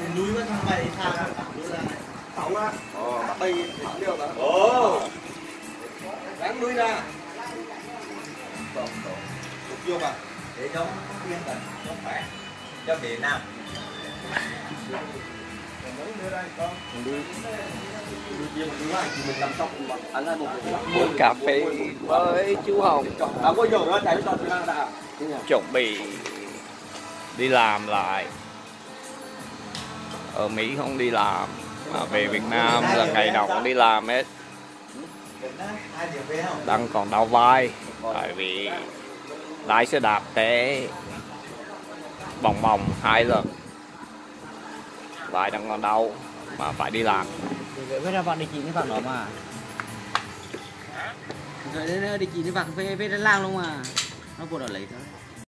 núi vẫn thằng mày thang sáu á bắt bay liều đó ráng núi ra vô mà để chống yên tĩnh chống khỏe cho Việt Nam uống cà phê với chú Hồng chuẩn bị đi làm lại. Ở Mỹ không đi làm mà về Việt Nam là ngày nào cũng đi làm hết. Đang còn đau vai tại vì lái xe đạp té bòng bòng 2 lần, vai đang còn đau mà phải đi làm. Vậy là bạn đi chỉ cáiฝั่ng đó mà. Rồi đấy đi chỉ cáiฝั่ng về lang luôn mà. Nó buồn ở lấy thôi.